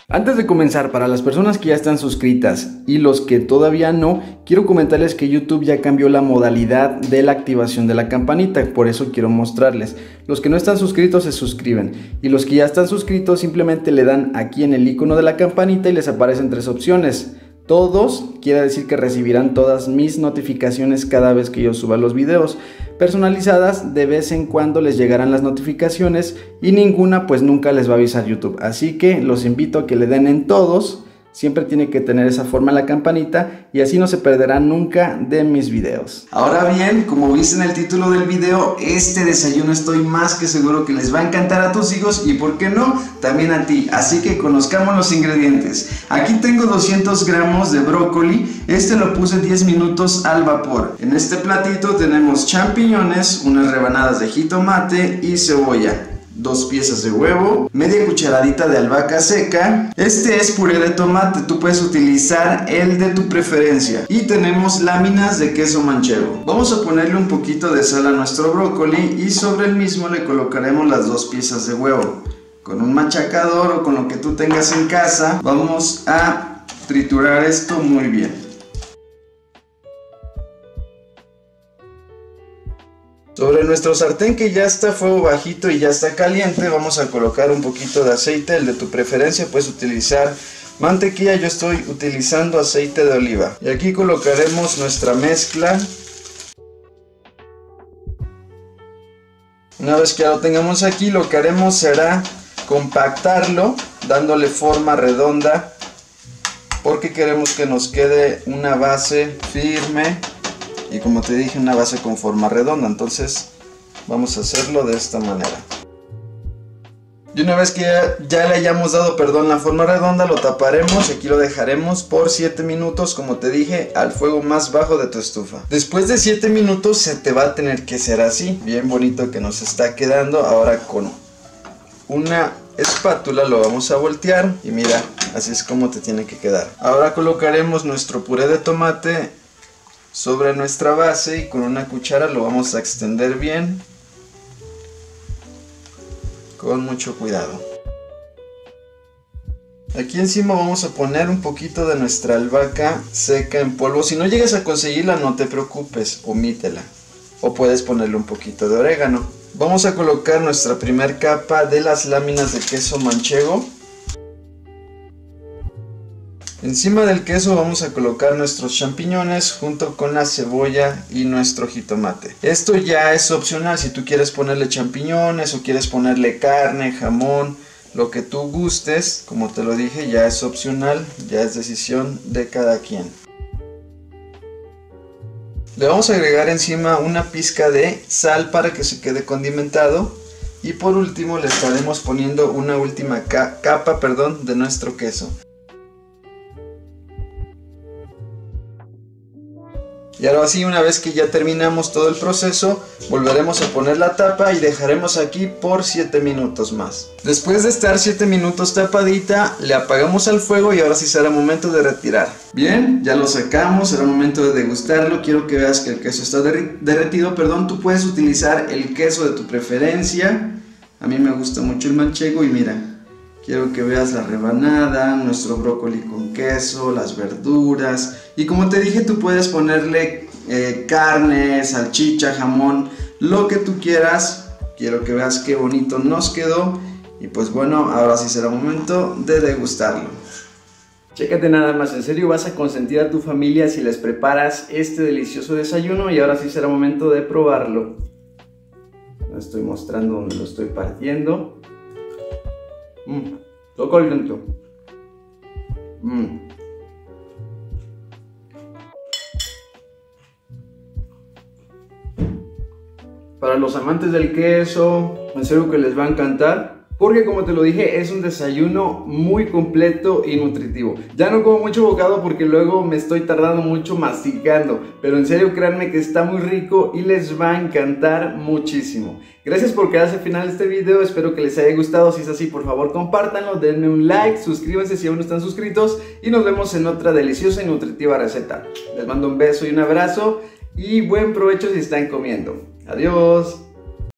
Antes de comenzar, para las personas que ya están suscritas y los que todavía no, quiero comentarles que YouTube ya cambió la modalidad de la activación de la campanita, por eso quiero mostrarles. Los que no están suscritos se suscriben y los que ya están suscritos simplemente le dan aquí en el icono de la campanita y les aparecen tres opciones. Todos quiere decir que recibirán todas mis notificaciones cada vez que yo suba los videos. Personalizadas, de vez en cuando les llegarán las notificaciones y ninguna pues nunca les va a avisar YouTube. Así que los invito a que le den en todos. Siempre tiene que tener esa forma la campanita y así no se perderán nunca de mis videos. Ahora bien, como viste en el título del video, este desayuno estoy más que seguro que les va a encantar a tus hijos y por qué no, también a ti. Así que conozcamos los ingredientes. Aquí tengo 200 gramos de brócoli, este lo puse 10 minutos al vapor. En este platito tenemos champiñones, unas rebanadas de jitomate y cebolla. 2 piezas de huevo, media cucharadita de albahaca seca. Este es puré de tomate, tú puedes utilizar el de tu preferencia. Y tenemos láminas de queso manchego. Vamos a ponerle un poquito de sal a nuestro brócoli y sobre el mismo le colocaremos las 2 piezas de huevo. Con un machacador o con lo que tú tengas en casa, vamos a triturar esto muy bien. Sobre nuestro sartén que ya está a fuego bajito y ya está caliente, vamos a colocar un poquito de aceite, el de tu preferencia. Puedes utilizar mantequilla, yo estoy utilizando aceite de oliva. Y aquí colocaremos nuestra mezcla. Una vez que ya lo tengamos aquí, lo que haremos será compactarlo, dándole forma redonda, porque queremos que nos quede una base firme. Y como te dije, una base con forma redonda, entonces vamos a hacerlo de esta manera. Y una vez que ya le hayamos dado, la forma redonda, lo taparemos y aquí lo dejaremos por 7 minutos, como te dije, al fuego más bajo de tu estufa. Después de 7 minutos se te va a tener que ser así, bien bonito que nos está quedando. Ahora con una espátula lo vamos a voltear y mira, así es como te tiene que quedar. Ahora colocaremos nuestro puré de tomate sobre nuestra base y con una cuchara lo vamos a extender bien, con mucho cuidado. Aquí encima vamos a poner un poquito de nuestra albahaca seca en polvo. Si no llegas a conseguirla, no te preocupes, omítela, o puedes ponerle un poquito de orégano. Vamos a colocar nuestra primera capa de las láminas de queso manchego. Encima del queso vamos a colocar nuestros champiñones junto con la cebolla y nuestro jitomate. Esto ya es opcional, si tú quieres ponerle champiñones o quieres ponerle carne, jamón, lo que tú gustes, como te lo dije, ya es opcional, ya es decisión de cada quien. Le vamos a agregar encima una pizca de sal para que se quede condimentado y por último le estaremos poniendo una última capa de nuestro queso. Y ahora sí, una vez que ya terminamos todo el proceso, volveremos a poner la tapa y dejaremos aquí por 7 minutos más. Después de estar 7 minutos tapadita, le apagamos al fuego y ahora sí será momento de retirar. Bien, ya lo sacamos, será momento de degustarlo. Quiero que veas que el queso está derretido, tú puedes utilizar el queso de tu preferencia. A mí me gusta mucho el manchego y mira. Quiero que veas la rebanada, nuestro brócoli con queso, las verduras. Y como te dije, tú puedes ponerle carne, salchicha, jamón, lo que tú quieras. Quiero que veas qué bonito nos quedó. Y pues bueno, ahora sí será momento de degustarlo. Chécate nada más, en serio vas a consentir a tu familia si les preparas este delicioso desayuno. Y ahora sí será momento de probarlo. Lo estoy mostrando donde lo estoy partiendo. Toco el dentro. Para los amantes del queso, en serio que les va a encantar. Porque como te lo dije, es un desayuno muy completo y nutritivo. Ya no como mucho bocado porque luego me estoy tardando mucho masticando. Pero en serio créanme que está muy rico y les va a encantar muchísimo. Gracias por quedarse al final de este video, espero que les haya gustado. Si es así, por favor compártanlo, denme un like, suscríbanse si aún no están suscritos. Y nos vemos en otra deliciosa y nutritiva receta. Les mando un beso y un abrazo y buen provecho si están comiendo. Adiós.